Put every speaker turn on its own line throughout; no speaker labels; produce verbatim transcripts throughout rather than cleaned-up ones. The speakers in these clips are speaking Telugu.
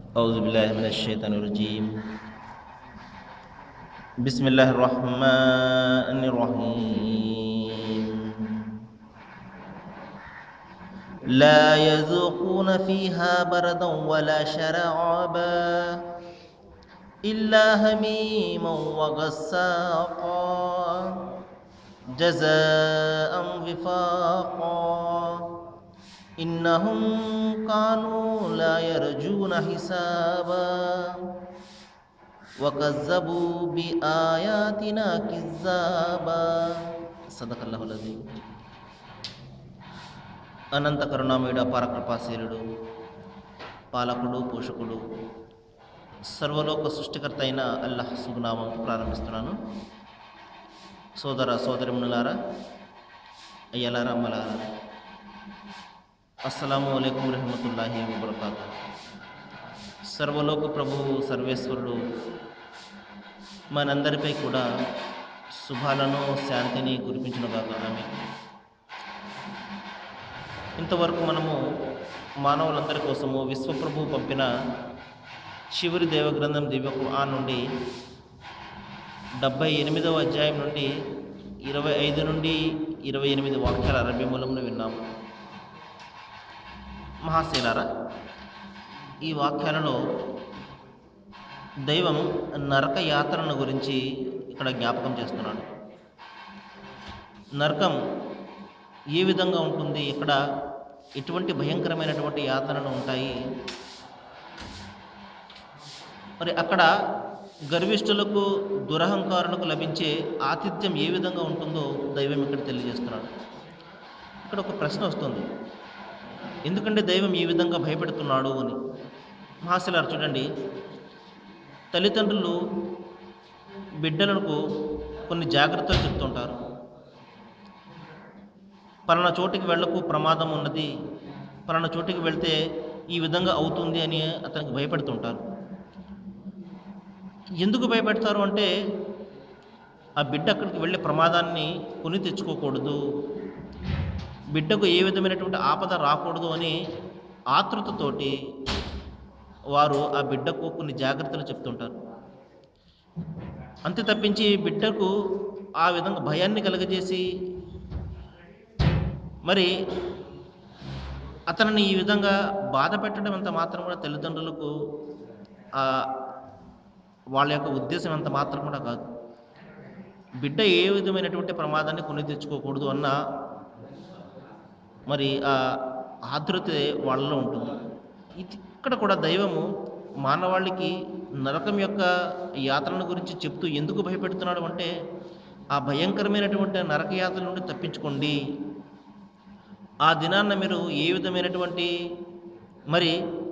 أعوذ بالله من الشيطان الرجيم. بسم الله الرحمن الرحيم. لا يذوقون فيها بردا ولا شرابا إلا هميما وغساقا جزاء وفاقا إنهم كانوا لا يرجون حسابا وكذبوا بآياتنا كذابا صدق الله العظيم. అనంత కరుణామయుడ పరకృపాశీలుడు పాలకుడు పోషకుడు సర్వలోక సృష్టికర్త అయిన అల్లాహ్ సుగునామంతో ప్రారంభిస్తున్నాను. సోదర సోదరిమునులారా, అయ్యలారా, అమ్మలారా, అస్సలాము అలైకుం రహమతుల్లాహి వబరకాతు. సర్వలోక ప్రభువు సర్వేశ్వరుడు మనందరిపై కూడా శుభాలను శాంతిని కురిపించునుగాక. ఆమేన్. ఇంతవరకు మనము మానవులందరి కోసము విశ్వప్రభువు పంపిన చివరి దేవగ్రంథం దివ్య ఖురాన్ నుండి డెబ్భై ఎనిమిదవ అధ్యాయం నుండి ఇరవై ఐదు నుండి ఇరవై ఎనిమిది వాక్యాల అరబీ మూలంలో విన్నాము. మహాశీలారా, ఈ వాక్యాలలో దైవం నరక యాత్రను గురించి ఇక్కడ జ్ఞాపకం చేస్తున్నాడు. నరకం ఏ విధంగా ఉంటుంది, ఇక్కడ ఎటువంటి భయంకరమైనటువంటి యాతనలు ఉంటాయి, మరి అక్కడ గర్విష్ఠులకు దురహంకారులకు లభించే ఆతిథ్యం ఏ విధంగా ఉంటుందో దైవం ఇక్కడ తెలియజేస్తున్నాడు. ఇక్కడ ఒక ప్రశ్న వస్తుంది, ఎందుకంటే దైవం ఈ విధంగా భయపెడుతున్నాడు అని. మహాశిలారు చూడండి, తల్లిదండ్రులు బిడ్డలకు కొన్ని జాగ్రత్తలు చెప్తుంటారు. పలానా చోటికి వెళ్ళకు, ప్రమాదం ఉన్నది, పలానా చోటికి వెళ్తే ఈ విధంగా అవుతుంది అని అతనికి భయపెడుతుంటారు. ఎందుకు భయపెడతారు అంటే ఆ బిడ్డ అక్కడికి వెళ్ళే ప్రమాదాన్ని కొని తెచ్చుకోకూడదు, బిడ్డకు ఏ విధమైనటువంటి ఆపద రాకూడదు అని ఆతృతతోటి వారు ఆ బిడ్డకు కొన్ని జాగ్రత్తలు చెప్తుంటారు. అంతే తప్పించి బిడ్డకు ఆ విధంగా భయాన్ని కలుగజేసి మరి అతనిని ఈ విధంగా బాధ పెట్టడం అంత మాత్రం కూడా తల్లిదండ్రులకు వాళ్ళ యొక్క ఉద్దేశం అంత మాత్రం కూడా కాదు. బిడ్డ ఏ విధమైనటువంటి ప్రమాదాన్ని కొని తెచ్చుకోకూడదు అన్న మరి ఆ ఆతృత వాళ్ళలో ఉంటుంది. ఇక్కడ కూడా దైవము మానవాళికి నరకం యొక్క యాత్రల గురించి చెప్తూ ఎందుకు భయపెడుతున్నాడు అంటే ఆ భయంకరమైనటువంటి నరక యాత్ర నుండి తప్పించుకోండి, ఆ దినాన్న మీరు ఏ విధమైనటువంటి మరి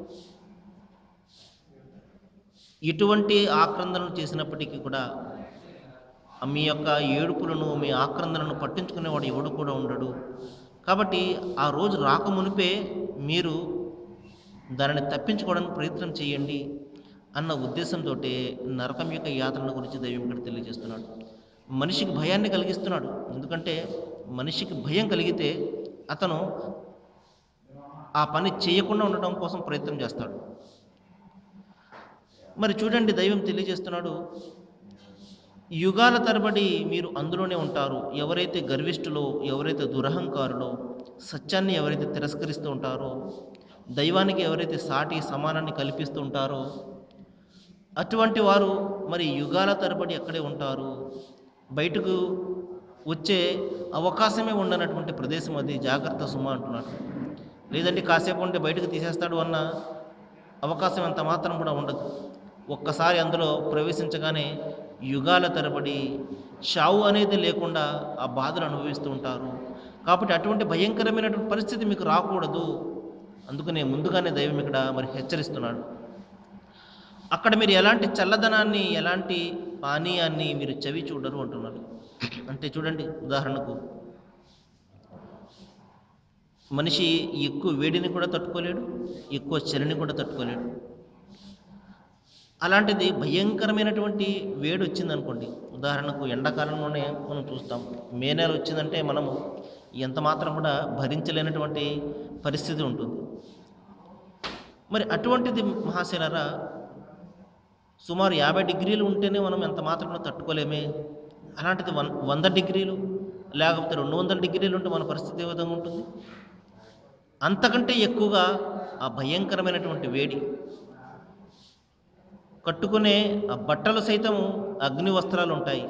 ఎటువంటి ఆక్రందనలు చేసినప్పటికీ కూడా మీ యొక్క ఏడుపులను మీ ఆక్రందనను పట్టించుకునేవాడు ఎవడు కూడా ఉండడు. కాబట్టి ఆ రోజు రాకమునిపే మీరు దానిని తప్పించుకోవడానికి ప్రయత్నం చేయండి అన్న ఉద్దేశంతో నరకం యొక్క యాత్రల గురించి దైవం ఇక్కడ తెలియజేస్తున్నాడు. మనిషికి భయాన్ని కలిగిస్తున్నాడు. ఎందుకంటే మనిషికి భయం కలిగితే అతను ఆ పని చేయకుండా ఉండటం కోసం ప్రయత్నం చేస్తాడు. మరి చూడండి, దైవం తెలియజేస్తున్నాడు, యుగాల తరబడి మీరు అందులోనే ఉంటారు. ఎవరైతే గర్విష్ఠులో, ఎవరైతే దురహంకారులో, సత్యాన్ని ఎవరైతే తిరస్కరిస్తూ ఉంటారో, దైవానికి ఎవరైతే సాటి సమానాన్ని కల్పిస్తూ ఉంటారో అటువంటి వారు మరి యుగాల తరబడి అక్కడే ఉంటారు. బయటకు వచ్చే అవకాశమే ఉండనటువంటి ప్రదేశం అది, జాగ్రత్త సుమ అంటున్నాడు. లేదంటే కాసేపు ఉంటే బయటకు తీసేస్తాడు అన్న అవకాశం అంత మాత్రం కూడా ఉండదు. ఒక్కసారి అందులో ప్రవేశించగానే యుగాల తరబడి చావు అనేది లేకుండా ఆ బాధలు అనుభవిస్తూ ఉంటారు. కాబట్టి అటువంటి భయంకరమైనటువంటి పరిస్థితి మీకు రాకూడదు, అందుకనే ముందుగానే దైవం ఇక్కడ మరి హెచ్చరిస్తున్నాడు. అక్కడ మీరు ఎలాంటి చల్లదనాన్ని, ఎలాంటి పానీయాన్ని మీరు చవి చూడరు అంటున్నారు. అంటే చూడండి, ఉదాహరణకు మనిషి ఎక్కువ వేడిని కూడా తట్టుకోలేడు, ఎక్కువ చలిని కూడా తట్టుకోలేడు. అలాంటిది భయంకరమైనటువంటి వేడి వచ్చిందనుకోండి, ఉదాహరణకు ఎండాకాలంలోనే మనం చూస్తాం, మే నెల వచ్చిందంటే మనము ఎంత మాత్రం కూడా భరించలేనటువంటి పరిస్థితి ఉంటుంది. మరి అటువంటిది మహాశైలారా సుమారు యాభై డిగ్రీలు ఉంటేనే మనం ఎంత మాత్రమే తట్టుకోలేమే. అలాంటిది వన్ వంద డిగ్రీలు లేకపోతే రెండు వందల డిగ్రీలు ఉంటే మన పరిస్థితి ఏ విధంగా ఉంటుంది? అంతకంటే ఎక్కువగా ఆ భయంకరమైనటువంటి వేడి. కట్టుకునే ఆ బట్టలు సైతము అగ్ని వస్త్రాలుంటాయి.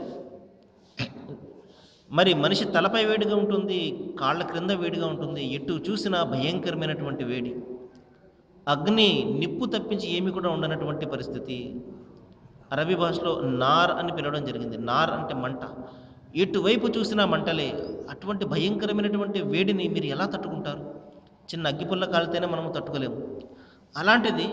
మరి మనిషి తలపై వేడిగా ఉంటుంది. కాళ్ళ క్రింద వేడిగా ఉంటుంది. ఎటు చూసినా భయంకరమైనటువంటి వేడి. అగ్ని నిప్పు తప్పించి ఏమి కూడా ఉండనటువంటి పరిస్థితి. అరబీ భాషలో నార్ అని పిలవడం జరిగింది. నార్ అంటే మంట. ఎటువైపు చూసినా మంటలే. అటువంటి భయంకరమైనటువంటి వేడిని మీరు ఎలా తట్టుకుంటారు? చిన్న అగ్గిపుల్ల కాలితేనే మనము తట్టుకోలేము. అలాంటిది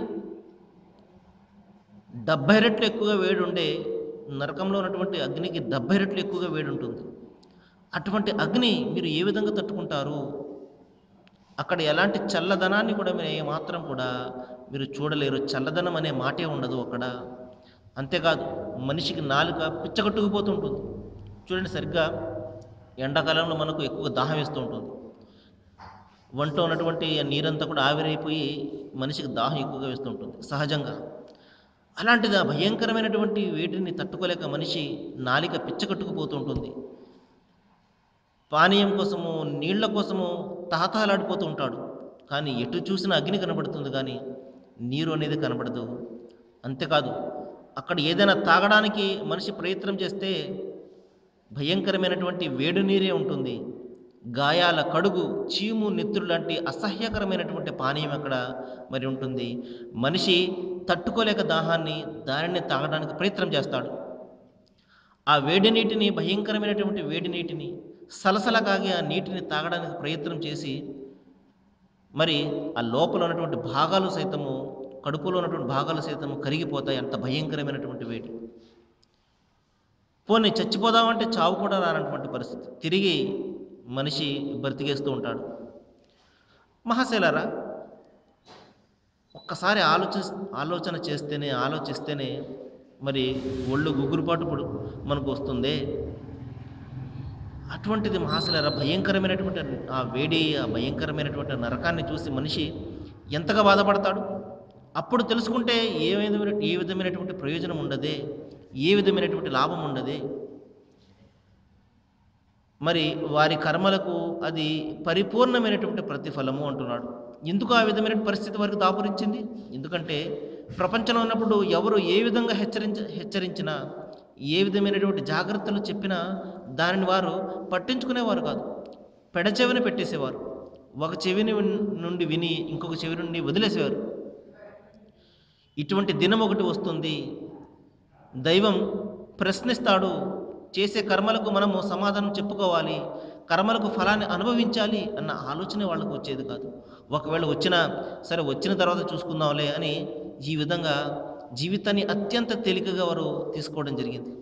డెబ్భై రెట్లు ఎక్కువగా వేడుండే నరకంలో ఉన్నటువంటి అగ్నికి డెబ్భై రెట్లు ఎక్కువగా వేడుంటుంది. అటువంటి అగ్ని మీరు ఏ విధంగా తట్టుకుంటారు? అక్కడ ఎలాంటి చల్లదనాన్ని కూడా మీరు ఏమాత్రం కూడా మీరు చూడలేరు. చల్లదనం అనే మాటే ఉండదు అక్కడ. అంతేకాదు మనిషికి నాలుక పిచ్చగొట్టుకుపోతూ ఉంటుంది. చూడండి సరిగ్గా ఎండాకాలంలో మనకు ఎక్కువ దాహం వేస్తూ ఉంటుంది. ఒంట్లో ఉన్నటువంటి ఆ నీరంతా కూడా ఆవిరైపోయి మనిషికి దాహం ఎక్కువగా వేస్తూ ఉంటుంది సహజంగా. అలాంటిది ఆ భయంకరమైనటువంటి వేడిని తట్టుకోలేక మనిషి నాలిక పిచ్చగొట్టుకుపోతూ ఉంటుంది. పానీయం కోసము, నీళ్ల కోసము తహతహలాడిపోతూ ఉంటాడు. కానీ ఎటు చూసినా అగ్ని కనబడుతుంది కానీ నీరు అనేది కనబడదు. అంతేకాదు అక్కడ ఏదైనా తాగడానికి మనిషి ప్రయత్నం చేస్తే భయంకరమైనటువంటి వేడి నీరే ఉంటుంది. గాయాల కడుగు, చీము, నెత్తురు లాంటి అసహ్యకరమైనటువంటి పానీయం అక్కడ మరి ఉంటుంది. మనిషి తట్టుకోలేక దాహాన్ని దానిని తాగడానికి ప్రయత్నం చేస్తాడు. ఆ వేడి నీటిని భయంకరమైనటువంటి వేడి నీటిని సలసల కాగే ఆ నీటిని తాగడానికి ప్రయత్నం చేసి మరి ఆ లోపల ఉన్నటువంటి భాగాలు సైతము కడుపులో ఉన్నటువంటి భాగాలు సైతము కరిగిపోతాయి. అంత భయంకరమైనటువంటి వేడి. పోనీ చచ్చిపోదామంటే చావు కూడా రానటువంటి పరిస్థితి. తిరిగి మనిషి బ్రతికేస్తూ ఉంటాడు. మహాశైలారా ఒక్కసారి ఆలోచి ఆలోచన చేస్తేనే ఆలోచిస్తేనే మరి ఒళ్ళు గుగ్గురుపాటు పడు మనకు వస్తుందే. అటువంటిది మహాశైలారా భయంకరమైనటువంటి ఆ వేడి, ఆ భయంకరమైనటువంటి నరకాన్ని చూసి మనిషి ఎంతగా బాధపడతాడు. అప్పుడు తెలుసుకుంటే ఏ విధమైన ఏ విధమైనటువంటి ప్రయోజనం ఉండదే, ఏ విధమైనటువంటి లాభం ఉండదే. మరి వారి కర్మలకు అది పరిపూర్ణమైనటువంటి ప్రతిఫలము అంటున్నాడు. ఎందుకు ఆ విధమైన పరిస్థితి వారికి దాపురించింది? ఎందుకంటే ప్రపంచంలో ఉన్నప్పుడు ఎవరు ఏ విధంగా హెచ్చరించ హెచ్చరించినా, ఏ విధమైనటువంటి జాగ్రత్తలు చెప్పినా దానిని వారు పట్టించుకునేవారు కాదు. పెడచెవిన పెట్టేసేవారు. ఒక చెవిని విన్- నుండి విని ఇంకొక చెవి నుండి వదిలేసేవారు. ఇటువంటి దినం ఒకటి వస్తుంది. దైవం ప్రశ్నిస్తాడు. చేసే కర్మలకు మనము సమాధానం చెప్పుకోవాలి. కర్మలకు ఫలాన్ని అనుభవించాలి అన్న ఆలోచన వాళ్ళకు వచ్చేది కాదు. ఒకవేళ వచ్చినా సరే వచ్చిన తర్వాత చూసుకుందాంలే అని ఈ విధంగా జీవితాన్ని అత్యంత తేలికగా వారు తీసుకోవడం జరిగింది.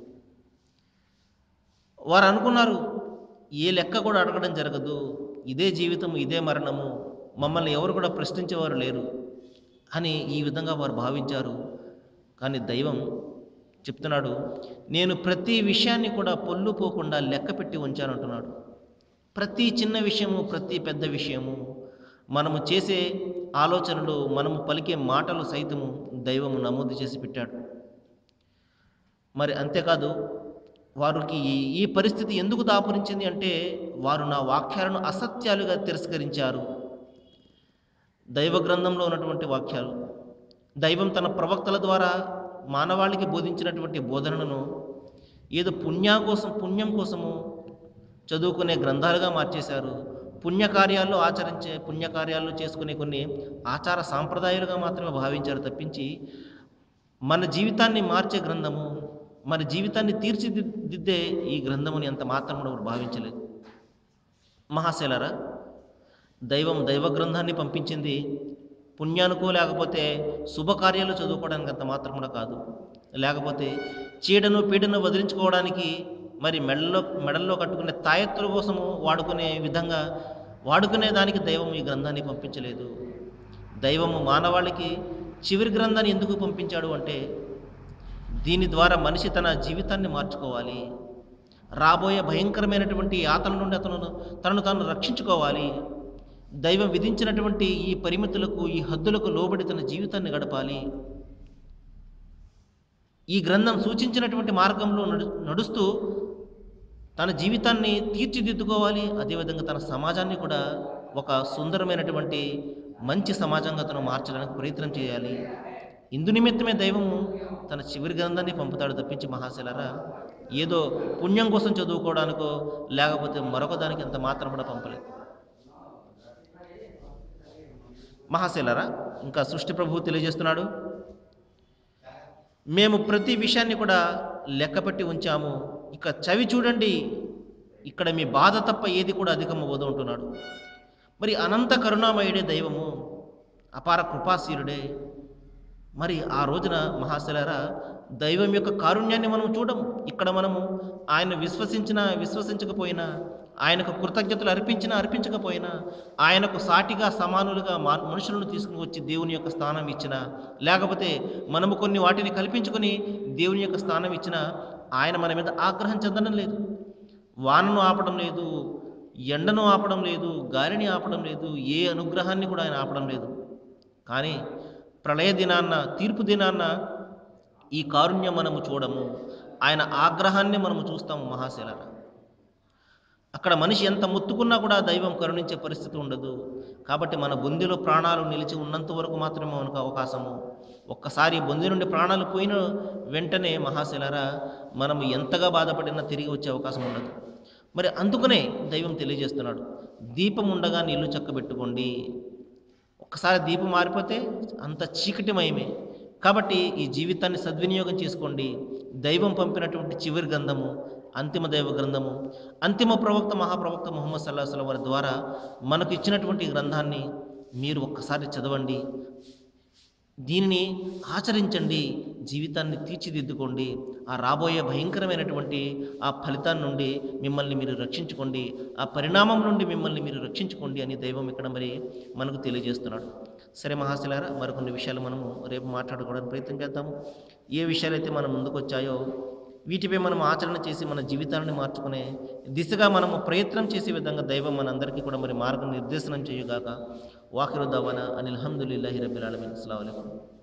వారు అనుకున్నారు ఏ లెక్క కూడా అడగడం జరగదు. ఇదే జీవితం, ఇదే మరణము. మమ్మల్ని ఎవరు కూడా ప్రశ్నించేవారు లేరు అని ఈ విధంగా వారు భావించారు. కానీ దైవం చెప్తున్నాడు, నేను ప్రతి విషయాన్ని కూడా పొల్లు పోకుండా లెక్క పెట్టి ఉంచానంటున్నాడు. ప్రతి చిన్న విషయము, ప్రతి పెద్ద విషయము, మనము చేసే ఆలోచనలు, మనము పలికే మాటలు సైతము దైవము నమోదు చేసి పెట్టాడు. మరి అంతేకాదు వారికి ఈ ఈ పరిస్థితి ఎందుకు దాపురించింది అంటే వారు నా వాక్యాలను అసత్యాలుగా తిరస్కరించారు. దైవ గ్రంథంలో ఉన్నటువంటి వాక్యాలు, దైవం తన ప్రవక్తల ద్వారా మానవాళికి బోధించినటువంటి బోధనలను ఏదో పుణ్యా కోసం పుణ్యం కోసము చదువుకునే గ్రంథాలుగా మార్చేశారు. పుణ్యకార్యాల్లో ఆచరించే పుణ్యకార్యాల్లో చేసుకునే కొన్ని ఆచార సాంప్రదాయాలుగా మాత్రమే భావించారు తప్పించి మన జీవితాన్ని మార్చే గ్రంథము, మన జీవితాన్ని తీర్చిదిద్దే ఈ గ్రంథముని అంత మాత్రం కూడా వారు భావించలేదు. మహాశైలారా దైవం దైవ గ్రంథాన్ని పంపించింది పుణ్యానికో లేకపోతే శుభకార్యాలు చదువుకోవడానికి అంత మాత్రం కూడా కాదు. లేకపోతే చీడను పీడను వదిలించుకోవడానికి మరి మెడల్లో మెడల్లో కట్టుకునే తాయెత్తుల కోసము వాడుకునే విధంగా వాడుకునే దానికి దైవం ఈ గ్రంథాన్ని పంపించలేదు. దైవము మానవాళికి చివరి గ్రంథాన్ని ఎందుకు పంపించాడు అంటే దీని ద్వారా మనిషి తన జీవితాన్ని మార్చుకోవాలి. రాబోయే భయంకరమైనటువంటి యాతన నుండి అతను తనను తాను రక్షించుకోవాలి. దైవం విధించినటువంటి ఈ పరిమితులకు, ఈ హద్దులకు లోబడి తన జీవితాన్ని గడపాలి. ఈ గ్రంథం సూచించినటువంటి మార్గంలో నడు నడుస్తూ తన జీవితాన్ని తీర్చిదిద్దుకోవాలి. అదేవిధంగా తన సమాజాన్ని కూడా ఒక సుందరమైనటువంటి మంచి సమాజంగా తను మార్చడానికి ప్రయత్నం చేయాలి. ఇందు నిమిత్తమే దైవము తన చివరి గ్రంథాన్ని పంపుతాడు తప్పించి మహాశిలారా ఏదో పుణ్యం కోసం చదువుకోవడానికో లేకపోతే మరొక దానికి ఎంత మాత్రం కూడా పంపలేదు. మహాశిలారా ఇంకా సృష్టి ప్రభువు తెలియజేస్తున్నాడు, మేము ప్రతి విషయాన్ని కూడా లెక్కపెట్టి ఉంచాము. ఇక చవి చూడండి, ఇక్కడ మీ బాధ తప్ప ఏది కూడా అధికం అవ్వదు అంటున్నాడు. మరి అనంత కరుణామయుడే దైవము, అపార కృపాశీలుడే. మరి ఆ రోజున మహాశిలారా దైవం యొక్క కారుణ్యాన్ని మనం చూడము. ఇక్కడ మనము ఆయన విశ్వసించినా విశ్వసించకపోయినా, ఆయనకు కృతజ్ఞతలు అర్పించినా అర్పించకపోయినా, ఆయనకు సాటిగా సమానులుగా మా మనుషులను తీసుకుని వచ్చి దేవుని యొక్క స్థానం ఇచ్చిన, లేకపోతే మనము కొన్ని వాటిని కల్పించుకొని దేవుని యొక్క స్థానం ఇచ్చిన, ఆయన మన మీద ఆగ్రహం చెందడం లేదు. వానను ఆపడం లేదు, ఎండను ఆపడం లేదు, గాలిని ఆపడం లేదు, ఏ అనుగ్రహాన్ని కూడా ఆయన ఆపడం లేదు. కానీ ప్రళయ దినాన్న, తీర్పు దినాన్న ఈ కారుణ్యం మనము చూడము, ఆయన ఆగ్రహాన్ని మనము చూస్తాము మహాశిలారా. అక్కడ మనిషి ఎంత ముత్తుకున్నా కూడా దైవం కరుణించే పరిస్థితి ఉండదు. కాబట్టి మన బొందిలో ప్రాణాలు నిలిచి ఉన్నంత వరకు మాత్రమే మనకు అవకాశము. ఒక్కసారి బొంది నుండి ప్రాణాలు పోయిన వెంటనే మహాశిలారా మనము ఎంతగా బాధపడినా తిరిగి వచ్చే అవకాశం ఉండదు. మరి అందుకనే దైవం తెలియజేస్తున్నాడు, దీపం ఉండగా నీళ్లు చక్కబెట్టుకోండి. ఒక్కసారి దీపం మారిపోతే అంత చీకటిమయమే. కాబట్టి ఈ జీవితాన్ని సద్వినియోగం చేసుకోండి. దైవం పంపినటువంటి చివరి గ్రంథము, అంతిమ దైవ గ్రంథము, అంతిమ ప్రవక్త మహాప్రవక్త ముహమ్మద్ సల్లల్లాహు అలైహి వసల్లం వారి ద్వారా మనకు ఇచ్చినటువంటి గ్రంథాన్ని మీరు ఒక్కసారి చదవండి, దీనిని ఆచరించండి, జీవితాన్ని తీర్చిదిద్దుకోండి. ఆ రాబోయే భయంకరమైనటువంటి ఆ ఫలితాన్ని నుండి మిమ్మల్ని మీరు రక్షించుకోండి, ఆ పరిణామం నుండి మిమ్మల్ని మీరు రక్షించుకోండి అని దైవం ఇక్కడ మరి మనకు తెలియజేస్తున్నాడు. సరే మహాశిలారా, మరికొన్ని విషయాలు మనము రేపు మాట్లాడుకోవడానికి ప్రయత్నం చేద్దాము. ఏ విషయాలైతే మన ముందుకు వచ్చాయో వీటిపై మనం ఆచరణ చేసి మన జీవితాన్ని మార్చుకునే దిశగా మనము ప్రయత్నం చేసే విధంగా దైవం మనందరికీ కూడా మరి మార్గ నిర్దేశనం చేయుగాక. వాఖిరు దవానా అనిల్ హమ్దులిల్లాహి రబ్బిల్ ఆలమీన్. అస్సలాము అలైకుం.